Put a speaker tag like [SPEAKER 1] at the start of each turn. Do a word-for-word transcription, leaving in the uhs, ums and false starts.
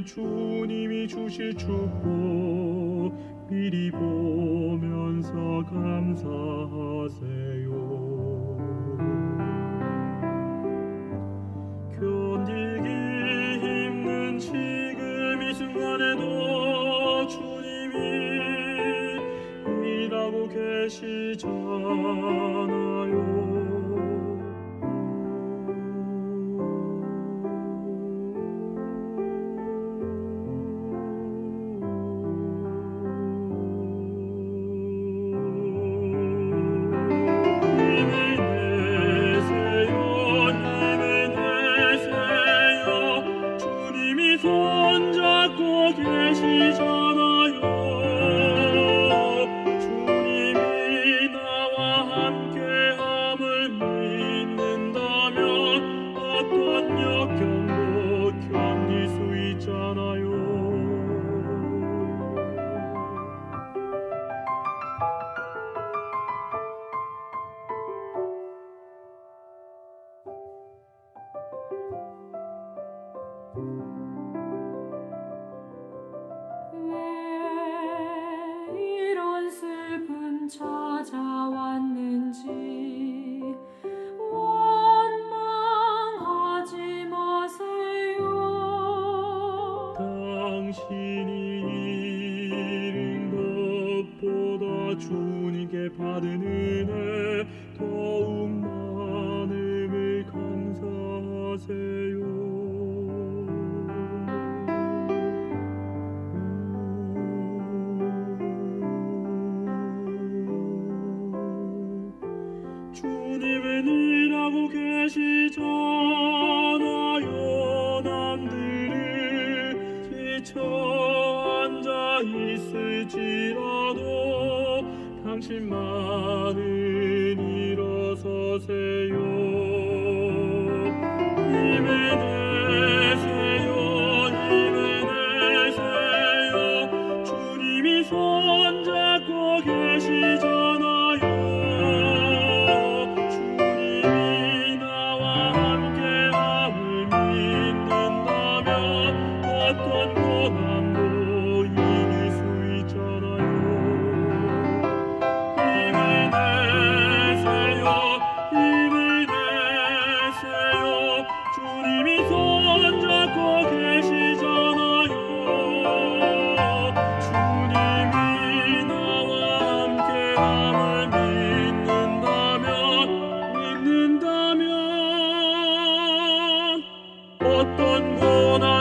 [SPEAKER 1] 우리는 주님이 주실 축복 미리 보면서 감사하세요. 견디기 힘든 지금 이 순간에도 주님이 일하고 계시잖아요. 손잡고 계시잖아요. 주님이 나와 함께함을 믿는다면 어떤 역경도 견딜 수 있잖아요.
[SPEAKER 2] 찾아왔는지 원망하지 마세요.
[SPEAKER 1] 당신이 잃은 것보다 주님께 받은 은혜 더욱 많음을 감사하세요. 주님은 일하고 계시잖아요. 남들은 지쳐 앉아 있을지라도 당신만은 일어서세요. 힘을 내세요. 힘을 내세요. 주님이 손잡고 계시잖아요. 어떤 고난도 이길 수 있잖아요. 힘을 내세요. 힘을 내세요. 주님이 손잡고 계시잖아요. 주님이 나와 함께함을 믿는다면 믿는다면 어떤 고난